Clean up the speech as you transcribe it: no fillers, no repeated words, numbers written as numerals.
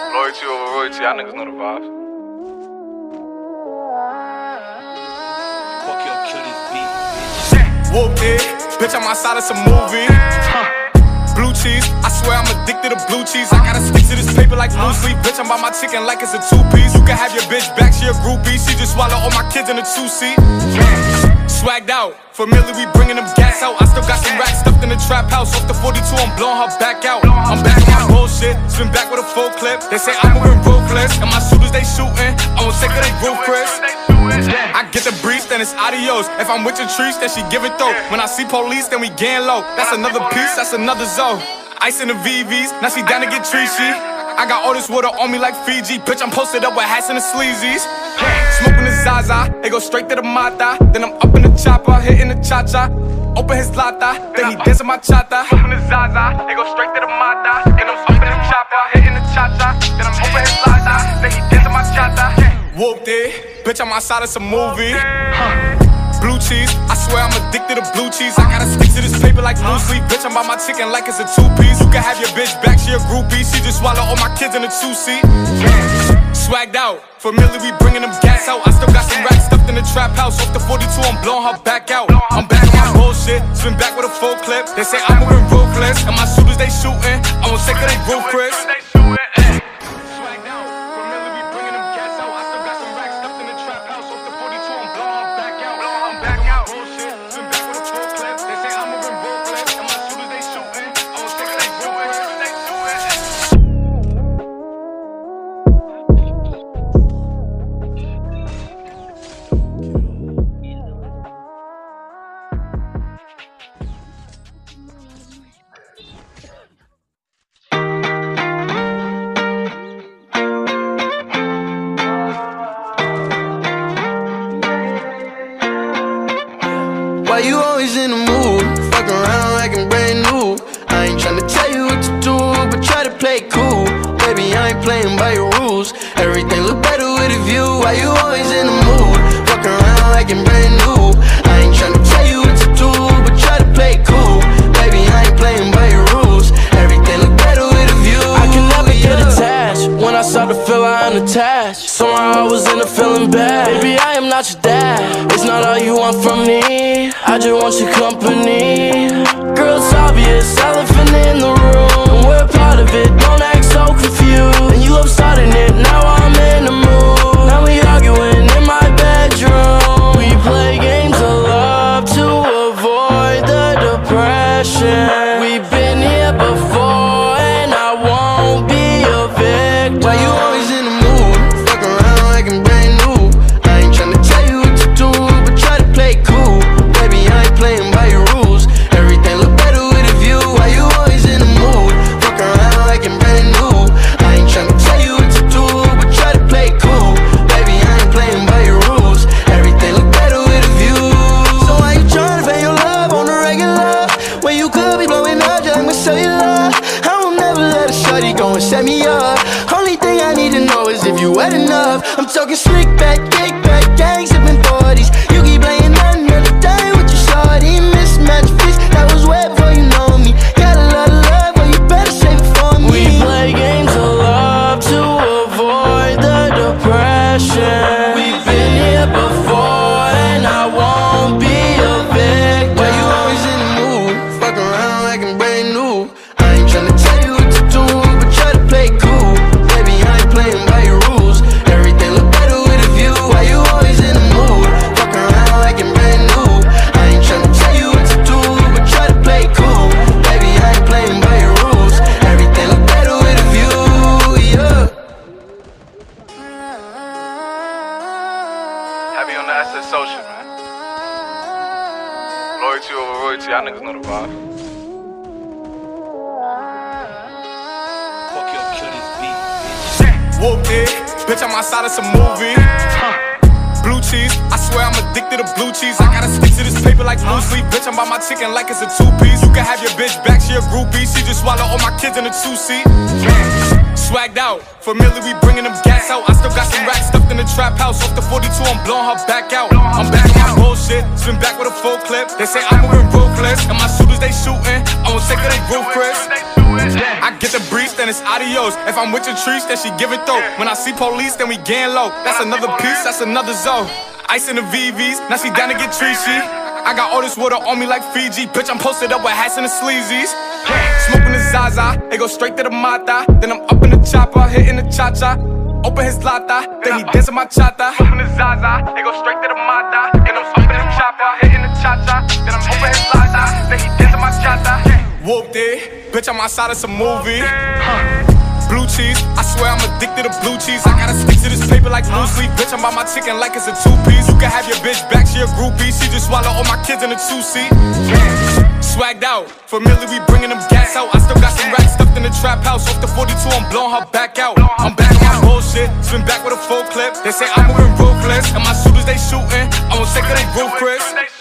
Loyalty over royalty, y'all niggas know the vibes. Fuck your kill this beat. Whooped it, bitch, I'm outside of some movie. Blue cheese, I swear I'm addicted to blue cheese. I gotta stick to this paper like blue sleep. Bitch, I'm by my chicken like it's a two-piece. You can have your bitch back, she a groupie. She just swallow all my kids in a two-seat. Swagged out, familiar, we bringing them gas out. I still got some racks stuffed in the trap house. Off the 42, I'm blowing her back out. I'm back on my bullshit, spin back with a full clip. They say I'm moving ruthless, and my shooters they shooting. I won't take her, they roof Chris. I get the breeze, then it's adios. If I'm with your trees, then she give it though. When I see police, then we gang low. That's another piece, that's another zone. Ice in the VVs, now she down to get treachy. I got all this water on me like Fiji. Bitch, I'm posted up with hats and the sleazies. Smoking the Zaza, it go straight to the Mata. Then I'm up in the chopper, hitting the cha-cha. Open his lata, then he dancing my chata. Smoking the Zaza, it go straight to the Mata. Then I'm up in the chopper, hitting the cha-cha. Then I'm open his lata, then he dancing my chata. Whooped it, bitch, I'm outside of some movie. Blue cheese, I swear I'm addicted to blue cheese. I gotta stick to this paper like blue sleep. Bitch, I'm by my chicken like it's a two-piece. You can have your bitch back, she a groupie. She just swallow all my kids in a two-seat. Swagged out, familiar, we bringing them gas out. I still got some racks stuffed in the trap house. Off the 42, I'm blowing her back out. I'm back on my bullshit, spin back with a full clip. They say I'm moving ruthless, and my shooters they shooting. I won't take her, they roof Chris. Why you always in the mood? Fuck around like I'm brand new. I ain't tryna tell you what to do, but try to play it cool. Baby, I ain't playing by your rules. Everything look better with a view. Why you always in the mood? Fuck around like I'm brand new. I ain't tryna tell you what to do, but try to play it cool. Baby, I ain't playing by your rules. Everything look better with a view. I can never get attached. When I start to feel I'm unattached, somehow I was in a feeling bad. Baby, I am not your dad. It's not all you want from me, I just want your company. Girl, it's obvious, elephant in the room, and we're part of it, don't act so confused. And you love starting it, now I'm in the mood. Now we arguing in my bedroom. We play games of love to avoid the depression. We've been here before, and I won't be a victim. Why you always in the mood? Fuck around like I'm brand new. I ain't tryna tell you what to do, but try to play it cool. Baby, I ain't playing by your rules. Everything look better with a view. Why you always in the mood? Fuck around like I'm brand new. I ain't tryna tell you what to do, but try to play it cool. Baby, I ain't playing by your rules. Everything look better with a view. So why you tryna fake your love on the regular, when you could be blowing up just like my cellular? I will never let a shorty go and set me up. Only thing I need to know is if you wet enough. I'm talking slick back, kick back, gang sipping 40s. You keep playing another day with your shorty. Mismatch fish, that was wet before you know me. Got a lot of love, but you better save it for me. We play games of love to avoid the depression. We've been here before, and I won't be a victim. Why you always in the mood? Fuck around like I'm brand new. I ain't tryna tell you what to do, but try to play it cool. Baby, I ain't playing by your rules. Everything look better with a view. Why you always in the mood? Fuck around like I'm brand new. I ain't tryna tell you what to do, but try to play it cool. Baby, I ain't playing by your rules. Everything look better with a view, yeah. Heavy on the asset social, man. Loyalty over royalty, y'all niggas know the vibes. Fuck your kill this beat. Whooped it, bitch, I'm outside of some movie. Blue cheese, I swear I'm addicted to blue cheese. I gotta stick to this paper like blue sleep. Bitch, I'm by my chicken like it's a two-piece. You can have your bitch back, she a groupie. She just swallow all my kids in a two-seat. Swagged out, familiar, we bringing them gas out. I still got some racks stuffed in the trap house. Off the 42, I'm blowing her back out. I'm back on my bullshit, spin back with a full clip. They say I'm moving ruthless, and my shooters they shooting. I won't take her, they roof Chris. I get the breeze, then it's adios. If I'm with your trees, then she give it though. When I see police, then we gang low. That's another piece, that's another zone. Ice in the VVs, now she down to get treachy. I got all this water on me like Fiji. Bitch, I'm posted up with hats and the sleazies. Smoking the Zaza, they go straight to the Mata. Then I'm up in the chopper, hitting the cha-cha. Open his lata, then he dancing my chata. Smoking the Zaza, they go straight to the Mata. Then I'm up in the chopper, hitting the cha-cha. Then I'm open his lata, then he dancing my chata. Whooped it, bitch, I'm outside of some movie. Blue cheese, I swear I'm addicted to blue cheese. I gotta stick to this paper like blue sleep. Bitch, I'm by my chicken like it's a two-piece. You can have your bitch back, she a groupie. She just swallow all my kids in a two-seat. Swagged out, familiar, we bringing them gas out. I still got some racks stuffed in the trap house. Off the 42, I'm blowing her back out. I'm back on my bullshit, spin back with a full clip. They say I'm moving ruthless, and my shooters they shooting. I won't take it, they roof, Chris.